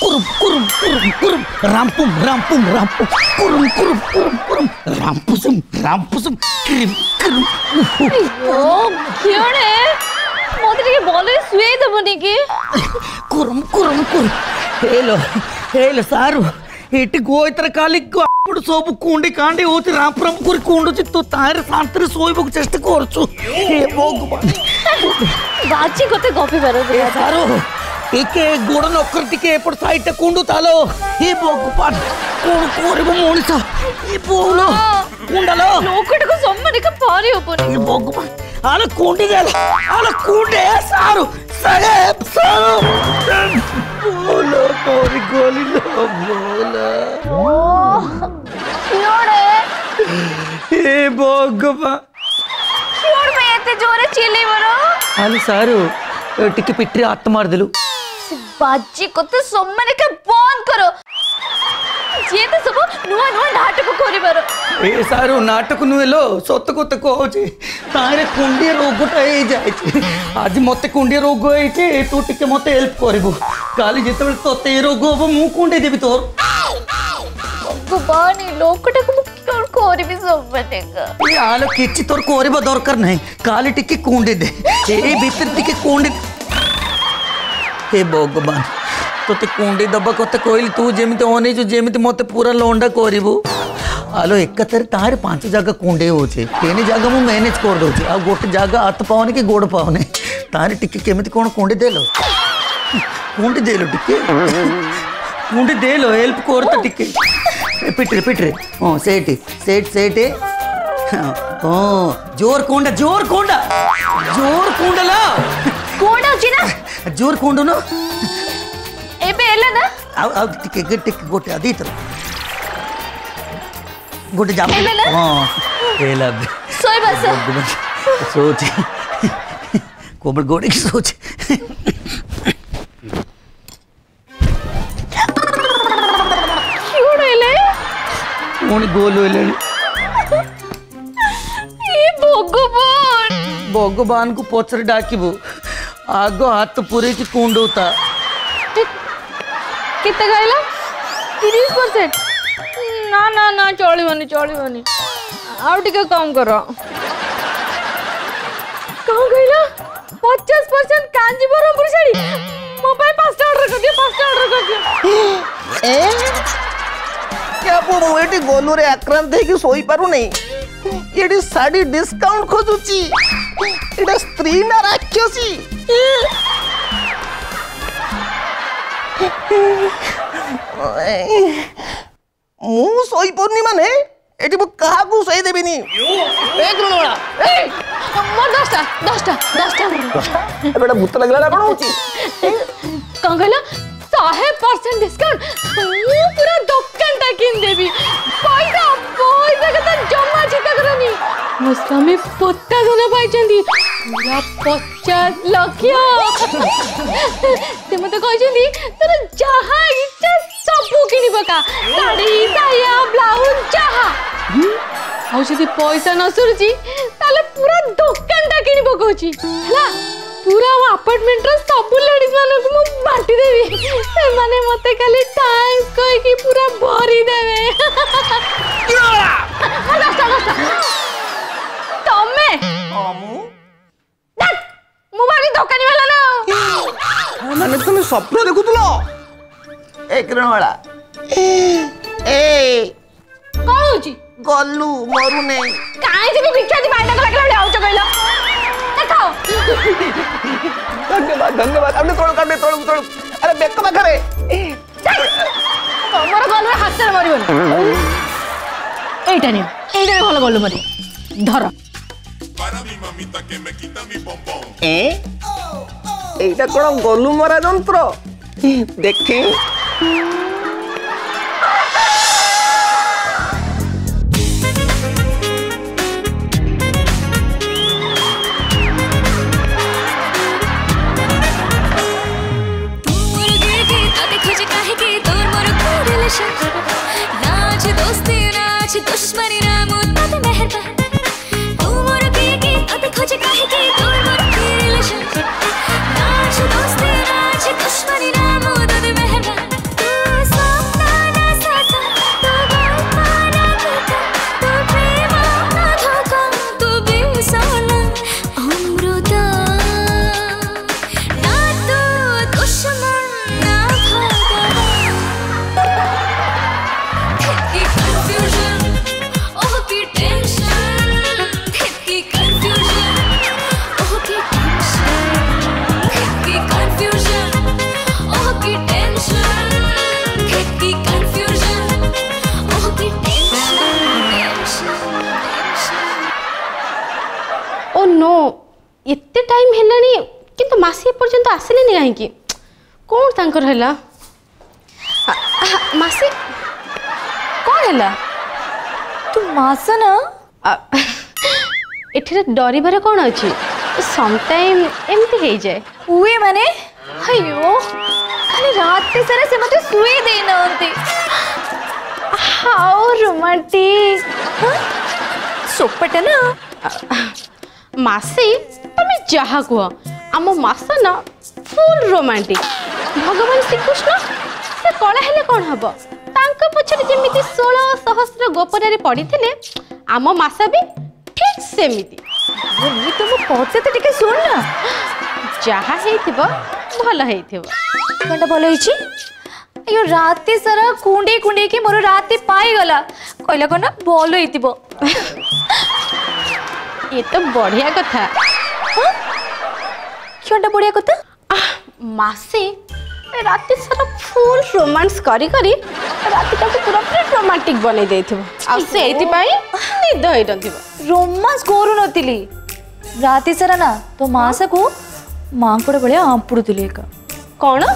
कुरुम कुरुम कुरुम कुरुम रामपुम रामपुम रामपुम कुरुम कुरुम कुरुम कुरुम रामपुसुम रामपुसुम क्रीम क्रीम ओ क्योंने मोते टिके बोले सुए दबनी की कुरुम कुरुम कुरुम हेलो सारू एटी गो इतर काली सब कुंडी कांडी होती रामपुरम कुरी कुंडुची तो तारे शांति सोईबक चेष्टा करछु हे भगवान बाची कोते गपी बारो ए सारू टिके गोड़ नकर टिके एपट साइड कुंडू तालो हे भगवान कोन करबो मनिष ए बोलो कुंडलो लोकट को सम्मान का पारी ओपन हे भगवान आले कुंडी गेला आले कुंडे सारू सारू बोलो मोरी गोली लो बोलो हे भगवान क्यों मैं एते जोरे चिल्ली बरो आले सारू टिके पिट्री हाथ मार देलु बाजी को तो सम्मान का बंद करो जे तो सब नुआ नुआ नाटक करि बारो ए सारू नाटक नुएलो सत कत कहूची तारे कुंडी रोगटा हे जाय आज मते कुंडी रोग हे तू टिके मते हेल्प करबो काली जेते बेले तते रोग हो मु कुंडी देबी तोर भगवान लोकटा को कोन करबी सम्मान का ए आलो किछि तोर करबो दरकार नहीं काली टिके कुंडी दे ए भीतर टिके कुंडी हे भगवान तोते कुंडी दबा कते कहली तू जेमिति अनेजु जेमिति मते पूरा लंडा करिवु आलो एकतरे तारे 5 जगह कुंडे होचे केनी जगह मु मैनेज कर दोचे आ गोटे जगह हाथ पावने कि गोड़ पावने तारे टिके केमिति कोन कुंडी देलो टिके कुंडी देलो हेल्प कर त टिके पिटरे हां सेट हां जोर कोंडा ला कोंडा छी ना जोर कोंडो ना एबे एला ना आ टिके गोटे आदि तर गोटे जाप हां एला सोई बस सोच कोमल गोड़े की सोच क्यों एले मोनी गोल होले ए भगवान को पचरे डाकिबो आगो हाथ पूरे की कुंड होता कितना कहला 30% ना चलिबनी आउ टिके कम करो कौन कहला 50% कांजीवरम साड़ी मोबाइल 5टा ऑर्डर कर दियो ए क्या वो एटी गोलू रे आक्रांत है कि सोई पारु नहीं एटी साड़ी डिस्काउंट खोजुची एटा स्त्री ना राक्षसी मु सोई पड़नी माने एटी मु कहा को सोई देबिनी एक रणवाला ए मोर 10टा बेटा भूत लगला ना कोन होची कौन कहला 100% डिस्काउंट मु पूरा दुकान टा किन देबी पैसा के जमा चिता करनी मो स्वामी पत्ता धन पाइछंती पूरा 50 लाख ते मते कहछंती तोर जहा इच्छा सब किनि पका साड़ी साया ब्लाउज जहा आ जदी पैसा न सुरजी ताले पूरा दुकान टा किनि पकोची हला पूरा अपार्टमेंट रो सब लेडीज माने को बांटी देबी से माने मते खाली थैंक्स कहि की पूरा भरी देबे तमे मु बारी दुकानी वाला ना माने तुम स्वप्न देखुतलो एक रणवाला ए कौन होची गल्लू मरु नहीं काहे जे भिक्षा दी बांडा लागला बडे आउच कहला देखाओ धन्यवाद अपने तोड़ अरे बेक पाखरे तमर गल्लू हाथ से मरिबनी एइटा भलो गल्लू मरी धर एइटा कोन गल्लू मरा यंत्र देखी नाच दोस्ती नाच दुश्मनी ना मुद्दत मेहरबान तू मोर की अत खोज काहे की तोर मोर की रिलेशन नाच दोस्ती नाच दुश्मनी ना मुद्दत मेहरबान एते टाइम हेलानी किंतु मासी पर्यंत आसिलेनी काहेकि कौन तांकर हैला मासी कौन हैला तू मासा ना एठरे डरिबार कौन अछि सम टाइम एमती हे जाए हुए माने अयो खाली रात सारा से मते सुई दे नंती हाउ रोमांटिक सोपटे ना मासी तमे जहा कुह आम मासा ना फुल रोमांटिक भगवान श्रीकृष्ण से कला हेले कौन हबो तांका पछरे जेमिति 16 सहस्र गोपरारे पडिथिले आम मासा भी ठीक सेमिति मुई तुम पहुंचे तो टिके सुन ना जहा हेथिबो भलो हेथिबो कणटा भलो हिची अयो राती सारा कुंडे कुंडे के मोर राती पाई गला कहला कोना भलो हेतिबो ये तो बढ़िया कथा क्योंटा बढ़िया कथा मासी राती सारा फुल रोमांस करी करी राती टाको पूरा रोमांटिक बनै देथिबो आ सेति पई निद होई नथिबो रोमांस करू नथिली राती सारा ना तो मासा को मांकड़ बळे आंपुडुतिले का कोन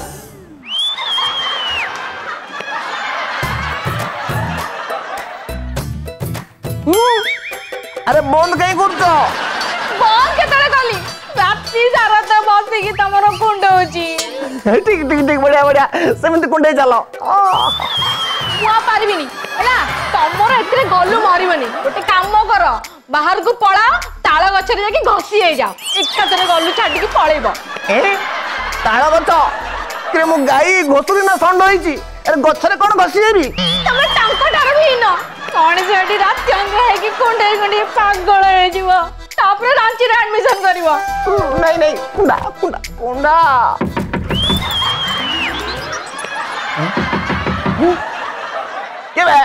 अरे बंद कहीं कर बंद केतरे कली राती सारा तो बसी की तमरो कुंड होची ठीक ठीक ठीक बढ़िया बढ़िया सेमती कुंडे चलो मुआ पारिबिनी हैला तमरो एतरे गल्लू मारिबनी गोटे काम कर बाहर को पळा ताळ गछरे जाकी घसी हे जाओ एकातरे गल्लू छाडी की पळेबो ए ताळ गछ के मु गाई घोसुरी ना संड होईची अरे गछरे कोन घसी जेबी तमे टांको डार भी न कोन सेठी रात अंग है कि कुंडे कुंडे पागल हे जीवो तापरे रांची रे एडमिशन करिवो नहीं नहीं कुंडा कुंडा कुंडा के बे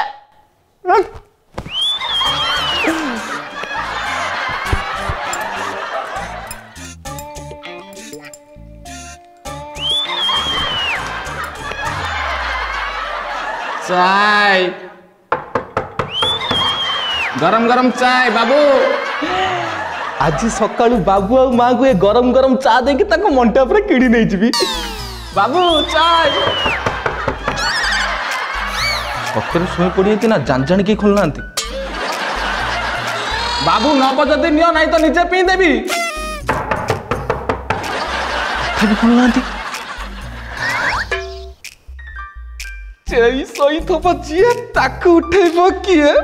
चाय गरम गरम चाय बाबू आज सकाळू बाबू आ माँ को गरम गरम चा देकी ताको मंटा पर किड़ी नहीं जीबी बाबू चाय सकर सोई पड़ी कि ना जान जान की खोलना बाबू 9 बजे नियो नहीं तो नीचे पी देबी तभी खोलना चई सोई तो बचिए ताक उठेबो किए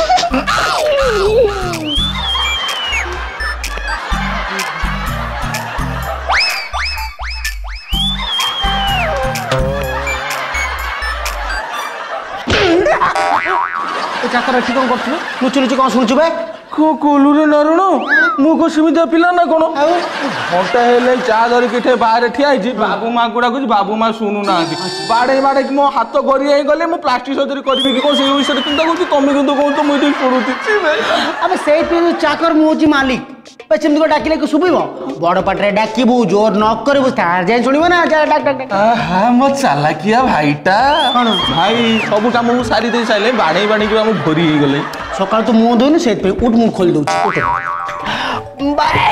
चाकर एठी कोन करथुलो लुचि लुचि कोन सुनछु बे को कोलुरे नरुण मु को सिमिता पिला ना कोन घंटा हेले चा धरि किठे बाहर ठिया आइजी बाबू मां गुडा कुछ बाबू मां सुनु ना बाडे बाडे कि मो हाथ गरी आई गले मु प्लास्टिक सर्जरी करबी कि को से विषय चिंता करछु तमे किंतु को तो मुई सुनुती अबे सेई पे चाकर मुजी मालिक पे चिमदी को डाकिले को सुबिबो बड़ पाटरे डाकिबू जोर नॉक करबू तार जाय सुनिबो ना जा डाक डाक हां मो चालाकिया भाईटा कोन भाई सब काम मु सारी दे साइले बाडे बाडे कि हम भरी ही गले सकाळ तो मुंह दोइन सेत पे उठ मुंह खोल दउछ उठ बारे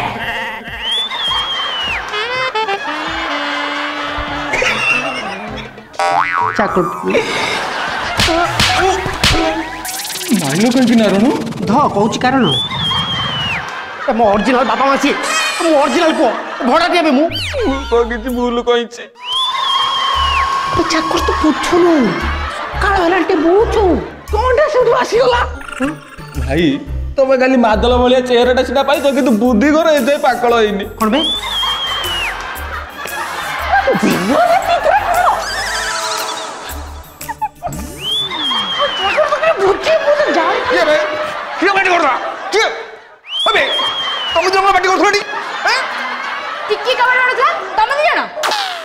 चाकर माइलो कहीं ना रणु ध कहूची कारण मो ओरिजिनल बापा मासी मो ओरिजिनल को भड़ा देबे मु तो किछि भूल कहिछि तो चाकर तो पुछुनु सकाळ हलाटे बुझु कोंडा सेठु आसी गला भाई तमे खाली मादल भलिया चेहराटा सिना पाई तो किंतु बुद्धि घर एते पाकळ होइनी कोन बे जीवन पितरा चाकर तो के बुझे मु जाय के बे के बैठ कर रहा के अबे तुम जो बैठ कर थोड़ी हैं टिक्की का बड़ा था तमे नहीं जानो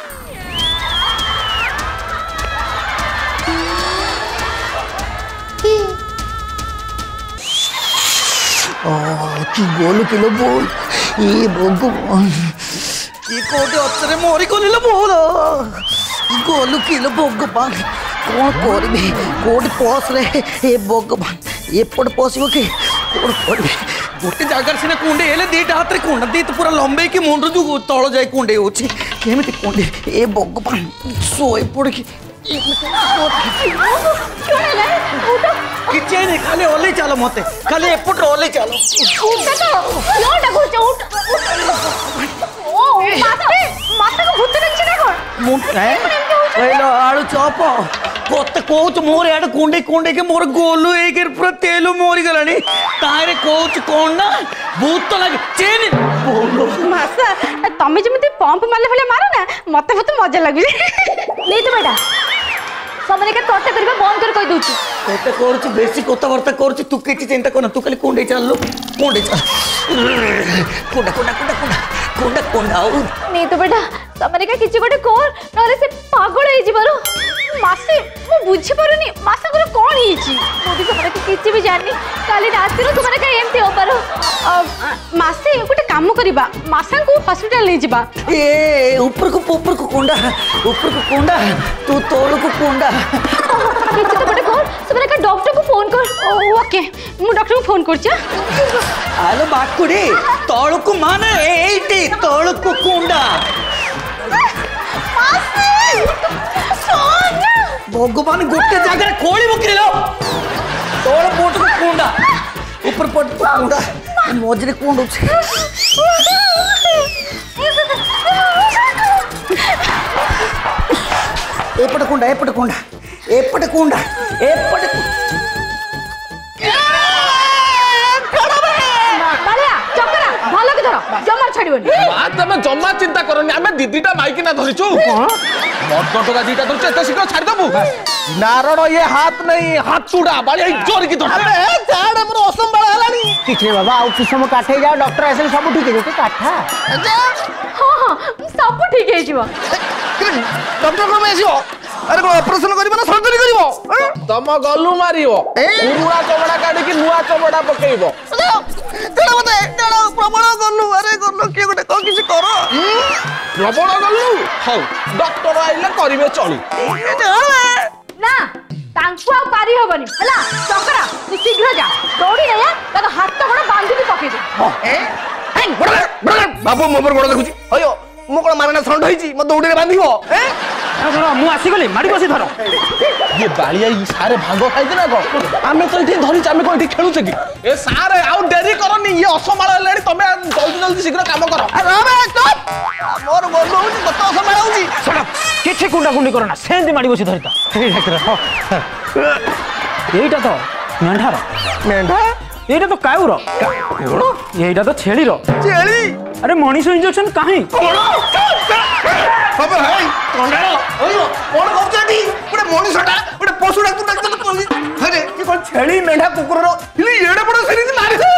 कि गोल किलो बोल ये भगवान ये कोटे अतरे मोरी कोलिलो बोल गोल किलो भगवान कौन करबे कोड पस रे ए भगवान ए पड़ पसिबो के कोड करबे गोटे जगार सीना कुंडे हेले दीटा हाथ रे कुंडा दी तो पूरा लंबे की मुंड जो तळ जाय कुंडे होची केमिति कुंडे ए भगवान सोई पड़ की किचे नहीं खाली ओले चलो मते खाली एपट ओले चलो उठा तो लोटा को उठ ओ माता को भूत नछि ना कोन मुंड है एलो आळू चॉप कोते कोच मोर याड कुंडे कुंडे के मोर गोलू एकर पूरा तेलु मोरी गलानी तारे कोच कोन ना भूत तो लगे चेन बोलो मासा तमे जेमिति पंप मारले भले मारो ना मते बहुत मजा लागि नहीं तो बेटा समरे के तोटे करबा बंद कर कहि दूची कोते कोरच बेसी कोता वर्ता कोरच तू केची चिंता कोना तू खाली कुंडे चल कुंडे चल कुंडा कुंडा कुंडा कुंडा कुंडा कुंडा नहीं तो बेटा समरे का किछि गोटे कोर नले से पागल होई जिबारो मासे मु बुझी पारुनी मासा को कोन हिची मोदी समरे के किछि भी जानी काली रात रो तुम्हारे का एमती हो पारो मासे गोटे काम करिबा मासा को हॉस्पिटल ले जिबा ए ऊपर को कुंडा तू तोड़ को कुंडा किछि तो गोटे कोर समरे का डॉक्टर को फोन कर ओके मु डॉक्टर को फोन करछ आलो बाकुड़ी तोड़ को माने एटी तोड़ को कुंडा भगवान गोटे जगह कोड़ी मुकरिलो तोड़ पोट को कुंडा ऊपर पोट को कुंडा मोजरे कुंड उछे एपट कुंडा जमा छाड़िबनी बात तमे जम्मा चिंता करनी आमे दीदीटा माइकी ना धरिछु मर्द टका दीटा धरछ एते शीघ्र छाड़ दबु नारण ये हाथ नहीं हाथ चूड़ा बाली जोर की धर अबे झाड़ हमर असंबळ हलानी किछे बाबा आउ कि समय काठे जाओ डॉक्टर आसे सब ठीक है के काठा हां सब ठीक है जीवा डॉक्टर को मेसियो अरे को ऑपरेशन करिबो ना सर्जरी करिबो तम गलु मारिबो पुरुआ चमड़ा काढी कि नुआ चमड़ा पकेइबो तेरा मते तेरा प्रबल गलु अरे गलु के गोटे को किछ करो प्रबल गलु हौ डॉक्टर आइले करिवे चली ना तांकु आ पारी होबनी हला चकरा तू शीघ्र जा दौड़ी रे ता हाथ तो बड़ बांधी भी पके दे बाबू मोबर गोड़ देखुची अयो मु कोन मारना संड होईची म दौड़ी रे बांधिबो धर मु आसी गली माडी बसी धर ये बालिया ई सारे भांग खाइदे ना को आमे तो इठी धरि आमे को इठी खेलु छकी ए सारे आउ देरी करनी ये असमाळ लेडी तमे जल्दी जल्दी शीघ्र काम करो अरे अबे स्टॉप मोर गोड़ होची कत असमाळ होची सडा किछि कुंडा कुंडी करना सेंदी माडी बसी धरिता हे डाक्टर एइटा तो मेंढार मेंढा एइटा तो काउर एइटा तो छेलीर चेली अरे मनीष इंजेक्शन काहे अबे हाय कोंडारो ओयो कोन करछटी पुरे मनीषटा पुरे पशु डाक्टर डाक्टर कोली अरे कि कोन छेली मेंढा कुकुर रो इली एडे बड सिरिंज मारि दे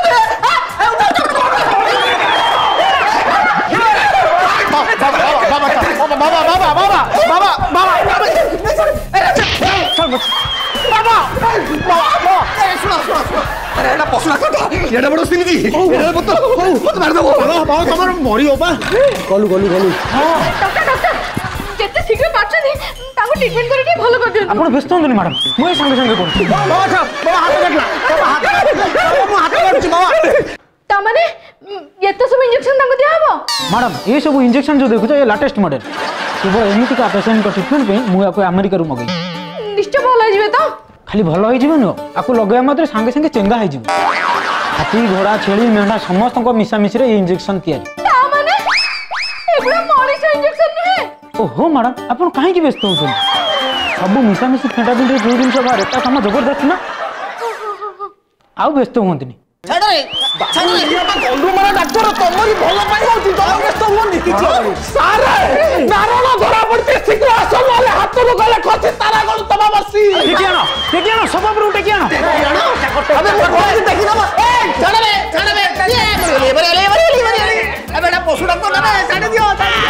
अरे एडा पशु डाक्टर एडे बड सिरिंज एडे पुत्र मत मार दो बाबा तमर मरी हो बा गलु हां डॉक्टर जेते शीघ्र पाछनी ताको ट्रीटमेंट करी के भलो कर दियो आपण व्यस्त होंदनी मैडम मु ए संगे संगे करती बाबा हाथ काटला बाबा हाथ काटछि बाबा ता माने ये तो सब इंजेक्शन ताको दिया हबो मैडम ये सब इंजेक्शन जो देखु ये लेटेस्ट मॉडल केवल एमिति का पेशेंट को ट्रीटमेंट पे मु याको अमेरिका रु मगई निश्चय भलो हो जिवे तो खाली भलो हो जिवे न आको लगाय मात्र संगे संगे चेंगा हो जिवे हाथी घोड़ा छेली मेंढा समस्त को मिसा मिसी रे इंजेक्शन तयारी ता माने एबुला मॉलिश इंजेक्शन नहे ओहो मैडम आपण काहे की व्यस्त होछन सब मिसा मिसी फेंटा फेंटी जो दिन सब बारे ता हम जबरदस्त ना आउ व्यस्त होंतनी छाड़ रे गलु मारा डॉक्टर तमरी भलो पाई होची तम व्यस्त होनी किछ सारे नारण धरा पड़ते शीघ्र आसो वाले हाथ रो गले खसी तारा गलु तमा बसी देखिया ना सब पर उठे किया ना अबे मोर देखि ना ए छाड़ रे ले बरे अबे एडा पशु डॉक्टर ना छाड़ दियो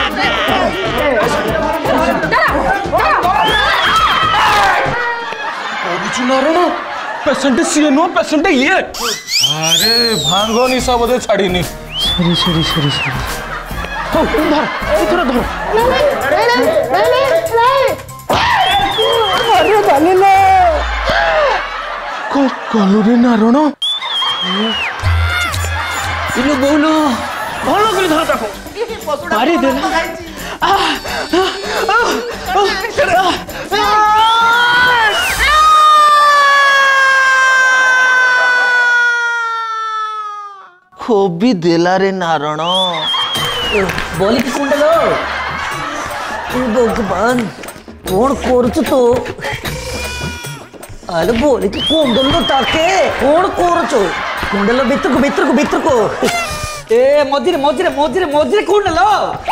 ओबुचु नारण पेशेंट सी नो पेशेंट ये अरे भांगो निशा बदे छाड़ीनी सरी हो धर इधर धर अरे बालिलो को कलुरी नारण इलो बोलो भल कर धर ताको मारी दे खोबी देला रे नारण बोली कि कुंडलो भगवान कौन करुच तो अरे बोली कि कुंडलो ताके कौन करुच कुंडलो भितर को ए मझिरे मझिरे मझिरे मझिरे कुंडलो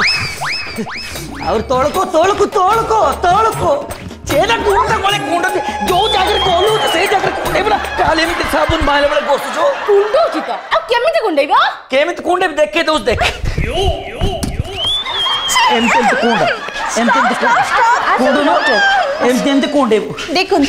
और तोड़को चेला कुंडा बोले कुंडा जो जागर कोलू से जागर कुंडे बला काले में साबुन माले बला गोसुचो कुंडो चिका अब केमिति कुंडेबा केमिति कुंडे देखे दोस्त देख एमते कुंडा एमते कुंडे देखुन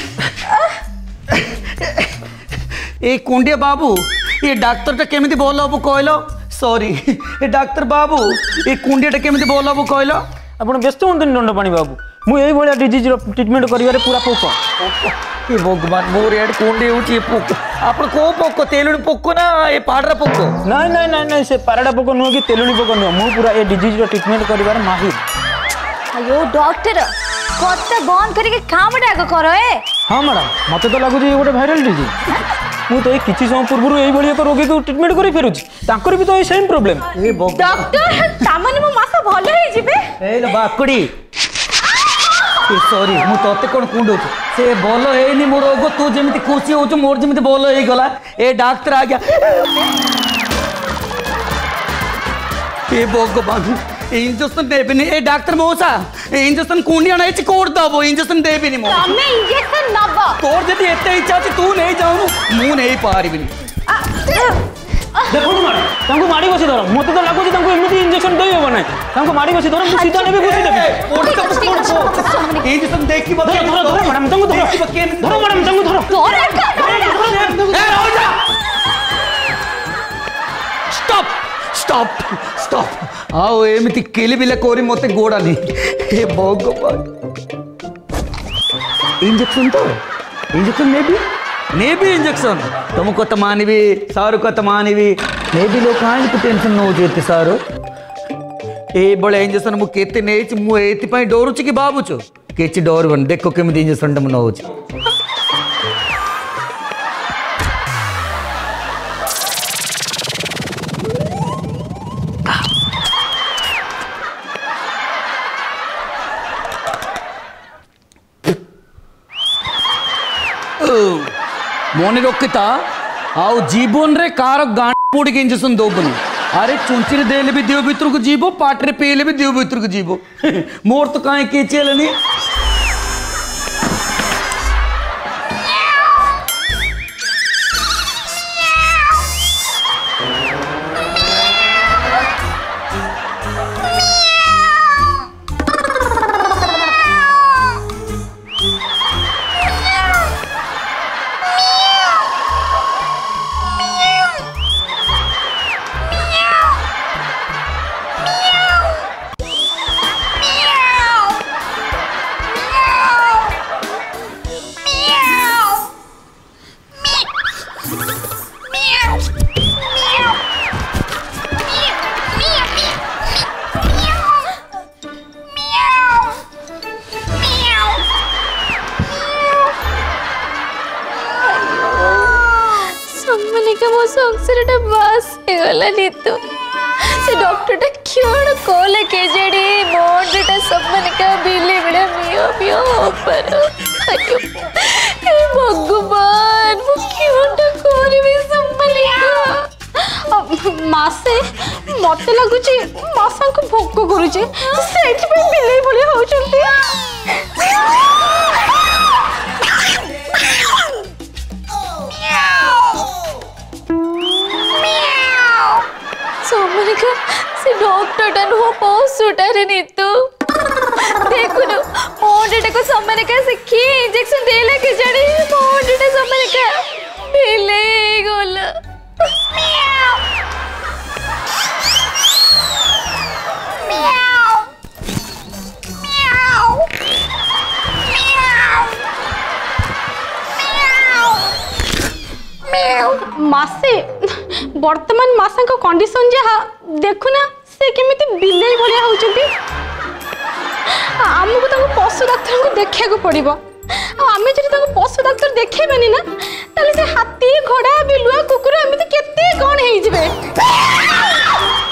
ए कुंडे बाबू ये डॉक्टर टा केमिति बोलो अब कहलो सॉरी ए डॉक्टर बाबू ये कुंडे टा केमिति बोलो अब कहलो आपण व्यस्त होतन दंड पानी बाबू मु एई भलिया डिजीज रो ट्रीटमेंट करिवारे पूरा पोक ये भगवान मोर एड कुंडे होची पोक आपण को पोक तेलुनी पोक ना ए पाडरा पोक नहीं से पाराडा पोक नुह कि तेलुनी पोक नुह मु पूरा ए डिजीज रो ट्रीटमेंट करिवारे माहिर अयो डॉक्टर कत बंद करके काम डाक करो ए हां मैडम मते तो लागु जे गोटे वायरल डिजीज मु तो ए किछि समय पूर्व एई भलिया को रोगी को ट्रीटमेंट करि फेरुची तांकर भी तो ए सेम प्रॉब्लम ए डॉक्टर तामाने मो मासा भलो हे जिबे ए लो बाकुड़ी सॉरी मु तोते कोन कुंडो से बोलो हेनी मोर रोग तू जेमिति खुशी हो मोर जेमिति बोलो हे गला ए डॉक्टर आ गया ए भगवान इंजेक्शन देबेनी ए डॉक्टर मोसा इंजेक्शन कुंडी आना छि कोड दबो इंजेक्शन देबेनी मो तमे इंजेक्शन नबा तोर जदी एते इच्छा छि तू नहीं जाऊनु मु नहीं पारिबिनी देखो मैडम तांको माडी बसी धर मते तो लागु जे तांको एमिति इंजेक्शन देई होबो नै तांको माडी बसी धर मु सीधा नेबे बसी देबे इंजेक्शन देख की बता धर मैडम तांको धर मैडम तांको धर स्टॉप आओ एमिति केली बिले कोरी मते गोडानी हे भगवान इंजेक्शन नेबी इंजेक्शन तुम कत मानिबी सारू कत मानिबी नेबी लोग काहे टेंशन न हो जेते सारू ए बळे इंजेक्शन मु केते नेछि मु एति पई डोरुछि कि बाबुछु केछि डोर बन देखो केमिति इंजेक्शन न होछि मने रखता आउ जीवन रे कार गांड पोड़ी के इंजेक्शन दोबनी अरे चुंची देले भी देव भितर को जीवो पाटरे पेले भी देव भितर को जीवो मोर तो काहे के चलनी संसारटा बस गला नीतू से डॉक्टरटा क्यों कॉल के जेडी मोडटा सब मन का बिले बिले मियो मियो पर अयो हे भगवान मु क्योंटा करबे संभलिका मासे मते लागुची मासा को भोक करूची सेठ पे बिले बोले होचंती सोमनिका से डॉक्टर नु पौसुटारे नीतू देखुनु मोडटा को सोमनिका से की इंजेक्शन देले के जड़ी मोडटा सोमनिका बिले गोला मासे वर्तमान मासा कंडीशन जहाँ देखुना से केमिति बिलाई भलिया होउचंती आमको पशु डाक्तर को देखा पड़ो आम जब पशु डाक्तर देखेबानी ना ताले से हाथी घोड़ा बिलुआ कुकुर एमती केते कौन हो